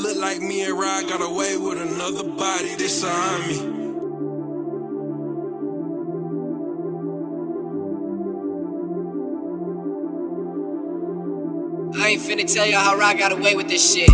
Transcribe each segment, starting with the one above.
look like me and Rod got away with another body. This on me. I ain't finna tell y'all how Rod got away with this shit.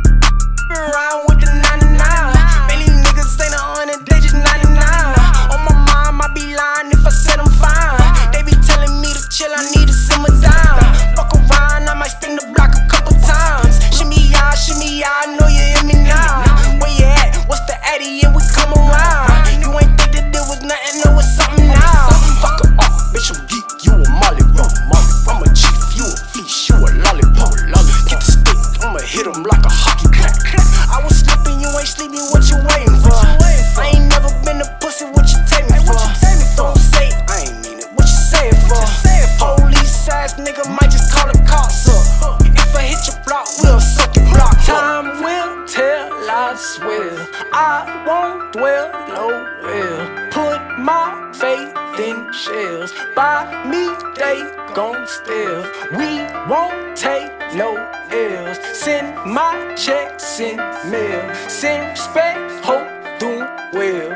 Around with the 99. Many niggas ain't 100, they just 99. On my mind, I be lying if I said I'm fine. They be telling me to chill, I need to simmer down. Fuck around, I might spin the block a couple times. Shimmy, I know you hear me now. Where you at? What's the addy? And we come around. You ain't think that there was nothing, know it's something now. Fuck her up, bitch, I'm geek, you a molly, I'm a chief, you a fish, you a lollipop. Get the stick, I'ma hit him like a hockey puck. I was sleeping, you ain't sleeping, what you waiting for? I ain't never been a pussy, what you take me for? Don't say, I ain't mean it, what you say it for? Police ass nigga might just call the cops up. If I hit your block, we'll suck your block. Time will tell, I swear, I won't dwell nowhere. Put my faith in shells, by me they gon' steal. We won't take no L's. Send my checks in mail. Send respect, hope doing well.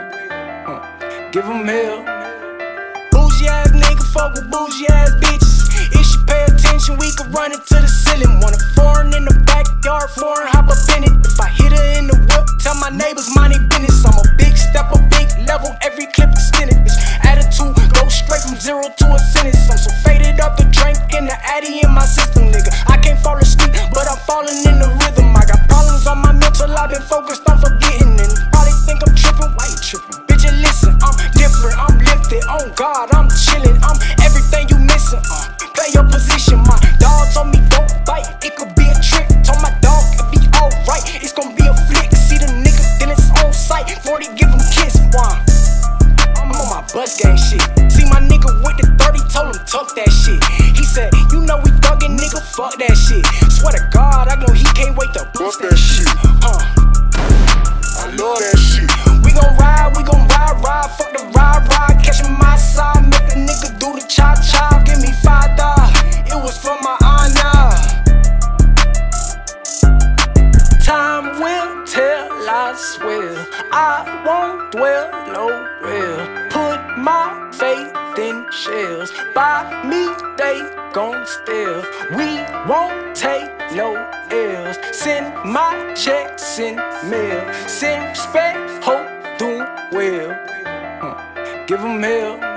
Give 'em hell. Bougie ass nigga fuck with bougie ass bitches. If she pay attention, we could run it to the ceiling. Want a foreign in the backyard, foreign hop up in it. If I hit her in the whip, tell my neighbors mind their business. I'm a big stepper, big level, every clip extended. This attitude goes straight from 0 to a sentence. I'm so faded up the drink in the addy in my system, nigga. I can't fall asleep, but I'm falling in the rhythm. I got problems on my mental, I've been focused on forgetting. And probably think I'm tripping, why you tripping? Bitch, listen, I'm different, I'm lifted, on God, I'm chilling, I'm everything you missing. Play your position, my dog told me don't bite, it could be a trick. Told my dog it'd be alright, it's gonna be a flick. See the nigga, then it's on sight, 40 give him kiss, why? I'm on my bus gang shit. See my nigga with the 30, told him tuck that shit. He said, you know we thuggin', nigga, fuck that shit. Swear to God, I know he can't wait to bust that shit. I love that shit. We gon' ride, fuck the ride. Catch him my side, make a nigga do the cha-cha. Give me $5, it was for my honor. Time will tell, I swear, I won't dwell nowhere. Put my faith in shells, by me they gon' steal. We won't take no L's. Send my checks in mail. Send respect, hope doing well. Give 'em hell.